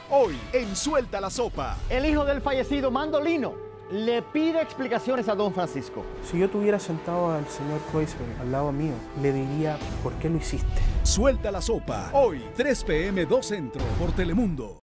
Hoy en Suelta la Sopa. El hijo del fallecido Mandolino le pide explicaciones a don Francisco. Si yo tuviera sentado al señor Kreuzberg al lado mío, le diría, ¿por qué lo hiciste? Suelta la Sopa. Hoy, 3 p.m. 2 Centro, por Telemundo.